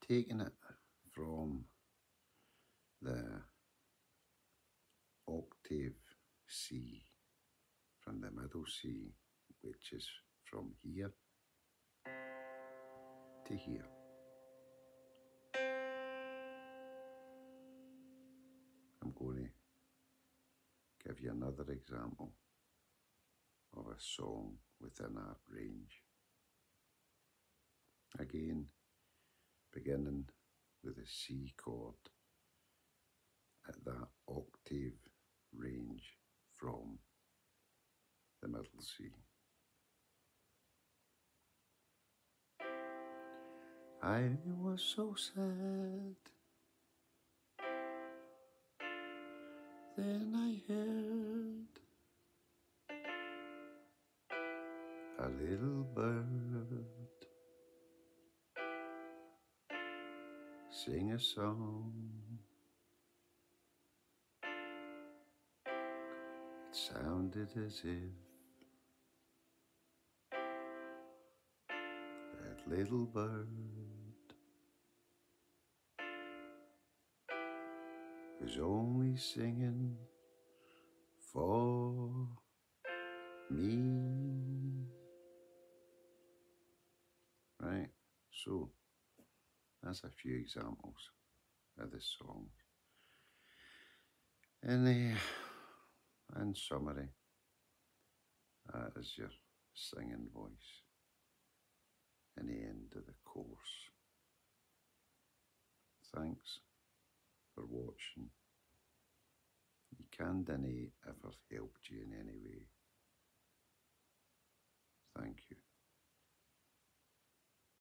taking it from the octave C, from the middle C, which is from here to here. I'm going to give you another example of a song within that range. Again, beginning with a C chord at that octave range from the middle C. I was so sad, then I heard a little bird sing a song. It sounded as if that little bird was only singing for me. Right, so that's a few examples of the song. In summary, that is your singing voice in the end of the course. Thanks for watching. You can donate if I've helped you in any way. Thank you.